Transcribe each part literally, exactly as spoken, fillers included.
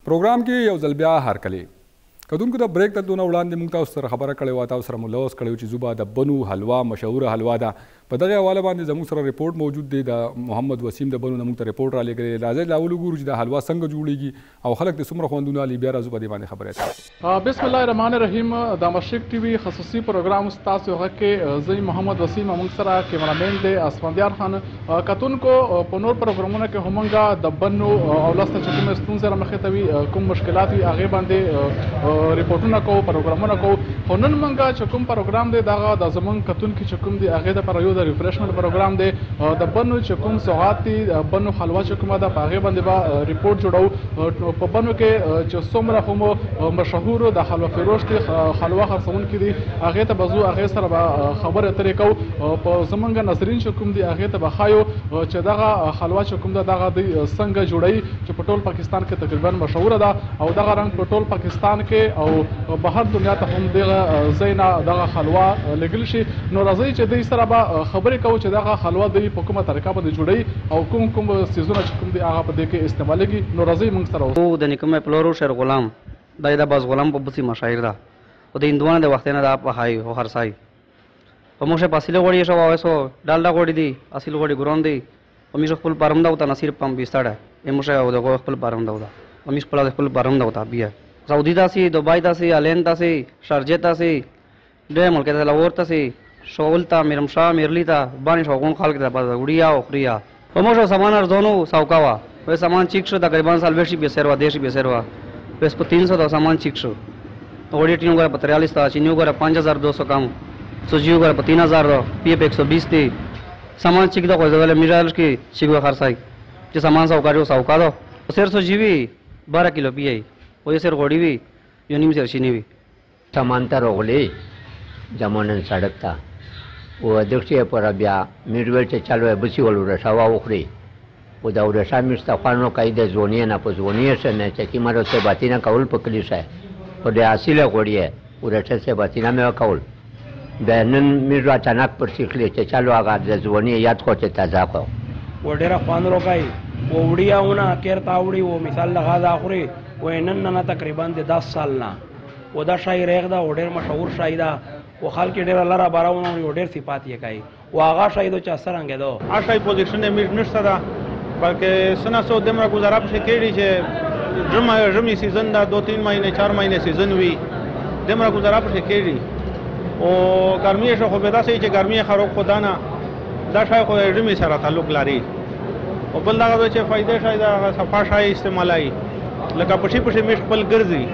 प्रोग्राम کې یو ځل بیا هرکلی کدونکو د بریک ته دونه وړاندې موږ تاسو سره خبره کړې وه تاسو سره مو لوس کړی و چې زوبه د بنو حلوا مشهوره حلوا ده په دغه حواله باندې زموږ سره رپورټ موجود دی د محمد وسیم د بنو نه موږ ته رپورټ رالیږلی راځئ لاول وګورو چې د حلوا څنګه جوړیږي او خلک د څومره خوندونه علي بیا راځو په دې باندې خبرې اترې بسم الله الرحمن الرحیم د مشرق ټي وي خصوصي پروګرام ستاسو هغه کې زه محمد وسیم موږ سره کیمرامین دی اسفندیار خان کتونکو په نور پروګرامونو کې همغه د بنو او لاسته چې کومه ستونزې رامخې ته وي کوم مشکلات وي هغې باندې رپورټونه کوو پروګرامونه کوو خو نن موږ چې کوم پروګرام دی دغه د زموږ کتونکي چې کوم دی هغې دپاره یو د ریفریشمنټ پروګرام دی د بنو چې کوم سوغات دي بنو حلوا چې کومه ده په هغې باندې به ریپورټ جوړو په بنو کې چې څومره خو مشهورو د حلوا فروش دي حلوا خرڅونکي دي هغې ته به ځو هغې سره به خبرې اترې کوو په زموږ ناظرین چې کوم دي هغې ته به ښایو چې دغه حلوا چې کوم ده دغه دوی څنګه جوړوي چې په ټول پاکستان کې تقریبا مشهوره ده او دغه رنګ په ټول پاکستان کې او بهر دنیا ته هم دغه ځای نه دغه حلوا لېږل شي نو راځئ چې دوی سره به خبرې کوو چې دغه حلوا دوی په کومه طریقه باندې جوړوي او کوم کوم څیزونه چې کوم دي هغه په دې کې استعمالېږي نو راځئ موږ سره اوسو د نیکمه پلورو شیر غلام دا د باز غلام په بسي مشاهیر ده او د هندوانو د وخت نه دا په هاي او هرسای په موشه پاسله غوړي شو وایسو ډالډا غوړي دي اصل غوړي ګرون دي او میش خپل پرم دا وتا نصیر پم بیستړه یم موشه او د خپل پرم دا وتا او میش خپل خپل پرم دا وتا بیا سعودي داسي دبي داسي الین داسي شارجه داسي د ملک ته لاور داسي شولتا میرمشا میرلیتا باندې شوغون خلک ته په وړیا او خریا په موشه سامان ارزونو ساوکاوا وې سامان چیک شو تقریبا سال وشي به سروا دیشي به سروا بس په तीन सौ دا سامان چیک شو وړي ټینو غره په तैंतालीस تا چینیو غره पाँच हज़ार दो सौ کم سوجیو غره په तीन हज़ार دا پی اف एक सौ बीस تی سامان چیک دا کوزه ول میرال کی چیګو خرڅای چې سامان ساوکاریو ساوکا دو سر سو جیوی बारह किलो پی ای وې سر غوړي وی یو نیم سر شینی وی سامان ته روغلی جمونن سړک تا و دښتې پر بیا میرویل چې چالو بسی ولور شاوا وخري و دا ور شامل استخوانو قاعده زونی نه په زونی سره چې کی مره ته باتینه کول پکلی شه او د اصله غوړی ورته څه باتینه مې کول د نن میرو اچانک پر سیخلی چې چالو هغه د زونی یاد خو ته تازه کو و ډیره خوان روکای و وړیاونه کیر تاوړي و مثال لغاز اخري و نن نه تقریبا د دس سال نه و دا شاعر یې دا ډیر مشهور شاعر دا و خلک ډیر لاره باراونه و ډیر صفات یې کوي و هغه شاعر چې اثر انګه دو آشای پوزیشن میر نشته دا بلکہ سنا سو دمرا گزارا پہ کیڑی چھ جمع جمی سیزن دا دو تین مہینے چار مہینے سیزن ہوئی دمرا گزارا پہ کیڑی او گرمی شو خو بدا سی چھ گرمی خروق خدانا دا شای خو جمی سره تعلق لري او بل دا چې فائدې شاید صفا شای استعمالای لکه پټي پټي مش خپل ګرځي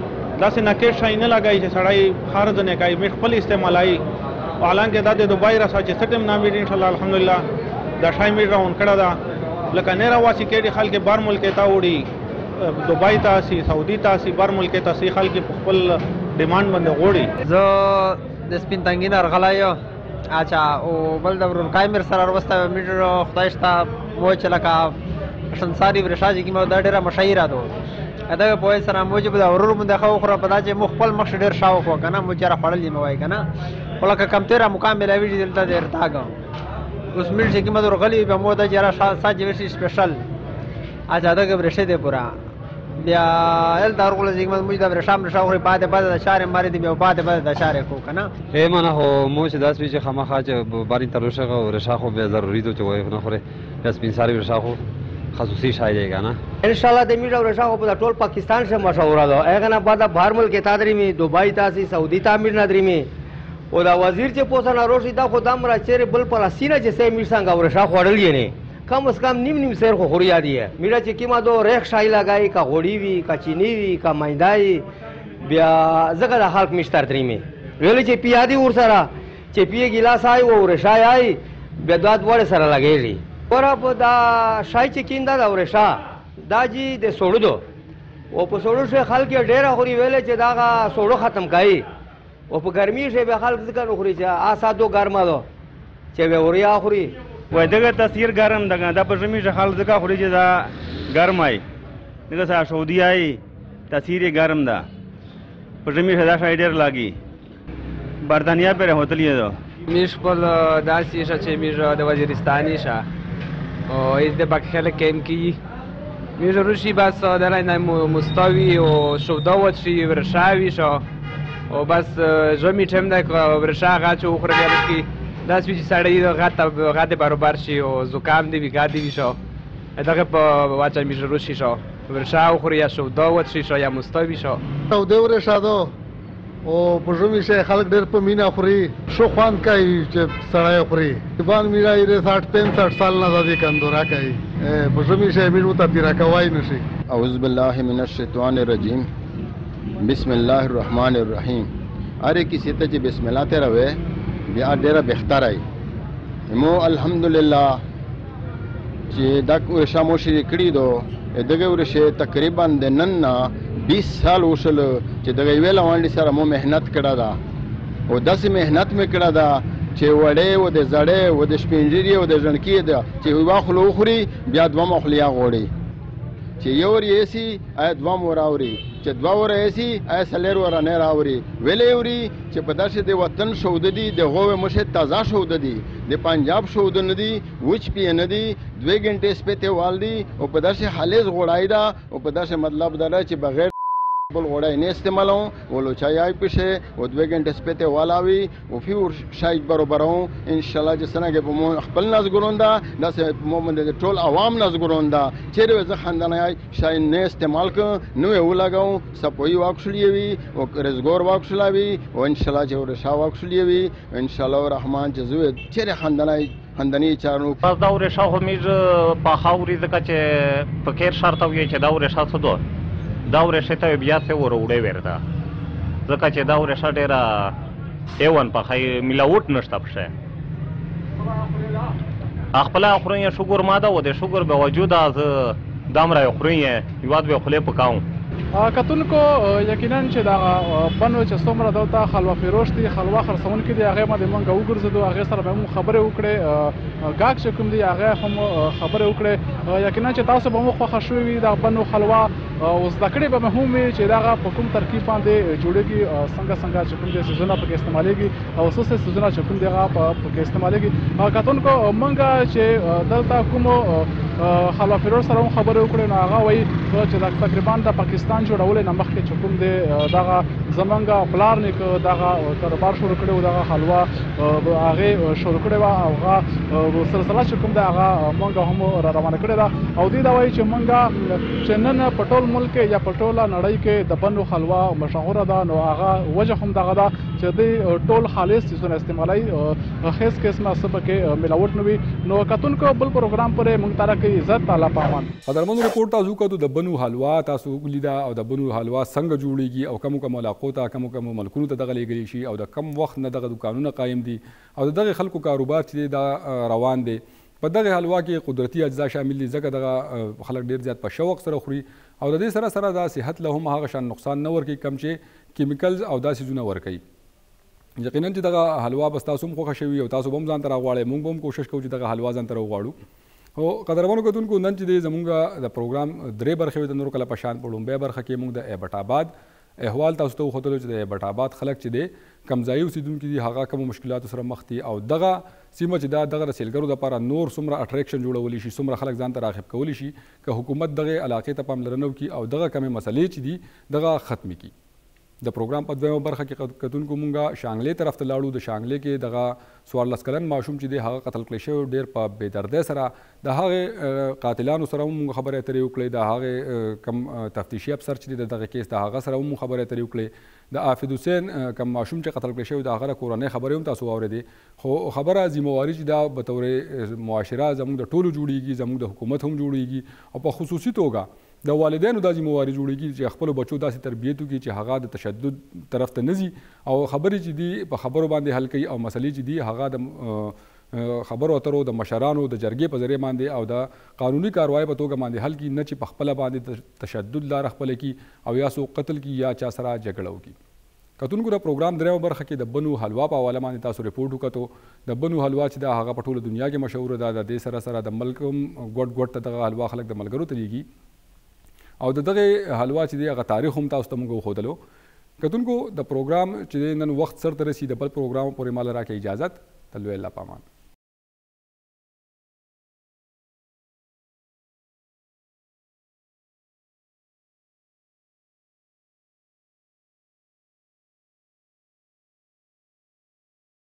دا سه نکې شای نه لګای چې سړی خارج نه کوي مش خپل استعمالای حالانکه دا د دوبای را سچ سټم نامې ان شاء الله الحمدلله دا شای می راون کړه دا لکه نه راواسي کې خلک بار ملک ته وړي دوبای ته سي سعودي ته سي بار ملک ته سي خلک خپل ډیماند باندې وړي زه د سپین تنګین ارغلایو اچھا او بل د ورکای مر سره ورسته میټر خدایشتا مو چې لکه شنساری ورشاجي کې مو دا ډیره مشاهیره دو ادا په سره موجب د اورور مونږ خو خو په دا چې مخبل مخ ډیر شاو خو کنه مو چیرې خړلې مو وای کنه ولکه کم تیرا مقام ملاوي دلته ډیر تاګو اوس مل چې کومه ورغلی به مو دا جره ساجي وشي سپیشل اچھا دا ګبرشه دی پورا بیا ال دارغله چې کومه مو دا ورشام رشاو خو بعد بعد د شهر ماری دی بیا بعد بعد د شهر کو کنه اے منه هو مو چې داس وی چې خامخا چې باري تروشه او رشاخو به ضروري ته وای نه خوره بس بین ساری رشاخو خصوصي شای دی کنه ان شاء الله د میډا رشاخو په ټول پاکستان سے مشهور ده اګه نه بعد بهر ملک تادری می دوبای تاسي سعودي تعمیر نادری می او دا وزیر چې پوسنه روشي دا خدام را چیرې بل پر سینه چې سې میر څنګه ورشا خوړلې نه کم از کم نیم نیم سیر خو خوریا دی میرا چې کیما دو ریخ شای لګای کا غوړی وی کا چینی وی کا مایدای بیا زګه د خلک مشتر درې می ویل چې پیادي ور سره چې پیه ګلاس آی او ورشا آی بیا داد وړ سره لګېږي ورا په دا شای چې کیندا دا ورشا دا جی د سوړو دو او په سوړو شه خلک ډیر خوري ویل چې دا سوړو ختم کای او په ګرمي شه به خلک ځکه نو خوري چې آسادو ګرما دو چې به وریا خوري و دغه تاثیر ګرم دغه د پرمي ځخال ځکه خوري چې دا ګرمای دغه سره سعودي آی تاثیر ګرم ده پرمي ځدا شایډر لاګي بردانیا پر هوتل یې دو میش پل داسې شه چې میش د وزیرستاني شه او از د بکخله کېم کی میشه روشی بس دلای مستوی و شوداوت شی ورشاوی شو و بس جمی چم ده ورشا غاچ او خره بیا کی داس وی سړی غاته غاته برابر شي او زکام دی وی غادي وی شو دغه په واچا میشه روشی شو ورشا او خره یا شوداوت شي شو یا مستوی شو او د ورشا دو او په ژمي شي خلک ډېر په مینا خوري شو خوان کوي چې سړی خوري بان مینا یې ساठ پنځه سال نه زادي کندورا کوي په ژمي شي میرو ته پیرا کوي نشي اعوذ بالله من الشیطان الرجیم بسم الله الرحمن الرحیم اره کسی ته چې بسم الله ته راوي بیا ډېره بهتر ای مو الحمدلله چې دا شامو شری کړی دو دغه ورشه تقریبا د نن نه بیس سال وشل چې دغه ویل وانډي سره مو مهنت کړه دا او داسې مهنت مې کړه دا چې وړې و د زړې و د شپینجری و د ژنکی دا چې واخلو خوري بیا دوه مخلیا غوړي چې یو ور یسی آیا دوه مور اوري چې دوه ور یسی آیا سلیر ور نه راوري ویلې وري چې په داسې د وطن شود دي د غوې مشه تازه شود دي د پنجاب شود نه دي وچ پی نه دي دوه غنټه سپته والدي او په داسې حالز غوړای دا او په داسې مطلب دا چې بغیر بل غوړای نه استعمالو ولو چای پشه او دوه غنټه سپته والاوي او فيور شاید برابرو ان شاء الله چې څنګه په مو خپل ناز ګروندا داسې مومن د ټول عوام ناز ګروندا چیرې زه خندنای شای نه استعمال ک نو یو لګاو سپوي واکشلی وي او رزګور واکشلاوي او ان شاء الله چې ور شا واکشلی وي ان شاء الله الرحمن چې زه چیرې خندنای خندنی چارو پس دا ور شا خو میز په خاوري ځکه چې په کیر شرط وي چې دا ور شا څه دو دا ورشه ته بیا څه وروړې ورته ځکه چې دا ورشه ډېره ایون په خی ملاوټ نشته پشه خپل خوري شوګر ماده و د شوګر به وجود از دامره خوري یواد به خله پکاو کتونکو یقینا چې دا بنو چې څومره دلته خلوه فروش دي خلوه خرڅون کې دي هغه باندې مونږ وګرځېدو هغه سره به مونږ خبرې وکړې غاښ چې کوم دي هغه هم خبرې وکړې یقینا چې تاسو به مو خوښه شوې وي دا بنو حلوا او زده کړې به هم وي چې دا په کوم ترکیب باندې جوړېږي څنګه څنګه چې کوم دي سیزونه پکې استعمالېږي او څه څه سیزونه چې کوم دي هغه پکې استعمالېږي کتونکو مونږ چې دلته کوم خلوه فروش سره هم خبرې وکړې نو هغه وایي چې تقریبا د پاکستان جوړولې نه مخکې چې کوم دی دغه زمونږ پلار نیکه دغه کاروبار شروع کړی و دغه حلوا هغې شروع کړې وه او هغه سلسله چې کوم دی هغه مونږ هم را روانه کړې ده او دوی دا وایي چې مونږ چې نن په ټول ملک یا په ټوله نړۍ کې د بنو حلوا مشهوره ده نو هغه وجه هم دغه ده چې دوی ټول خالص څیزونه استعمالوي هېڅ قسمه څه پکې ملاوټ نه وي نو کتونکو بل پروګرام پرې مونږ ته راکوي عزت تعالی پامان قدرمنو رپورټ تاسو وکړو د بنو حلوا تاسو ولیده او د بنو حلوا څنګه جوړیږي او کوم کوم علاقو ته کوم کوم ملکونو ته دغه لیږلی شي او د کم وخت نه دغه دوکانونه قایم دي او د دغه خلکو کاروبار چې دا روان دی په دغه حلوا کې قدرتي اجزا شامل دي ځکه دغه خلک ډېر زیات په شوق سره خوري او د دې سره سره دا صحت له هم هغه شان نقصان نه ورکوي کم چې کیمیکلز او دا څیزونه ورکوي یقینا چې دغه حلوا بس تاسو هم خوښه شوي او تاسو به هم ځان ته راغواړئ موږ به هم کوشش کوو چې دغه حلوا ځان ته راوغواړو او قدرمنو کتونکو نن چې دی زمونږ د پروګرام درې برخې وي د نورو کله په شان په لومبۍ برخه کې موږ د ایبټ آباد احوال تاسو ته وښودلو چې د ایبټ آباد خلک چې دی کمځایي اوسېدونکي دي هغه کومو مشکلاتو سره مخ دي او دغه سیمه چې دا دغه د سیلګرو دپاره نور څومره اټریکشن جوړولی شي څومره خلک ځان ته راغب کولی شي که حکومت دغه علاقې ته پاملرنه وکړي او دغه کمې مسلې چې دي دغه ختمې کړي د پروګرام په دویمه برخه کې کتونکو مونږه شانګلې طرف ته لاړو د شانګلې کې دغه څوارلس کلن ماشوم چې دی هغه قتل کړی شوی ډېر په بېدردۍ سره د هغې قاتلانو سره هم مونږ خبرې اترې وکړې د هغې کم تفتیشي افسر چې دی د دغه کیس د هغه سره هم مونږ خبرې اترې وکړې د عافد حسین کم ماشوم چې قتل کړی شوی د هغه د کورنۍ خبرې هم تاسو واورېدې خو خبره ذمهواري چې دا به طور معاشره زموږ د ټولو جوړیږي زموږ د حکومت هم جوړیږي او په خصوصي توګه د والدینو دا ذمهواري جوړیږي چې خپلو بچو داسې تربیت وکړي چې هغه د تشدد طرف ته نه ځي او خبرې چې دي په خبرو باندې حل کوي او مسلې چې دي هغه د خبرو اترو د مشرانو د جرګې په ذریعه باندې او د قانوني کاروای په توګه باندې حل کړي نه چې په خپله باندې تشدد لاره خپله کړي او یا څوک قتل کړي یا چا سره جګړه وکړي کتونکو د پروګرام دریمه برخه کې د بنو حلوا په حواله باندې تاسو ریپورټ وکړو د بنو حلوا چې دا هغه په ټوله دنیا کې مشهوره ده د دې سره سره د ملک ګوټ ګوټ ته دغه حلوا خلک د ملګرو ته لیږي او د دغه حلوا چې دی هغه تاریخ هم تاسو ته موږ وښودلو کتونکو د پروګرام چې نن وخت سر ته رسي د بل پروګرام پورې مال راکې اجازت تلوي الله پامان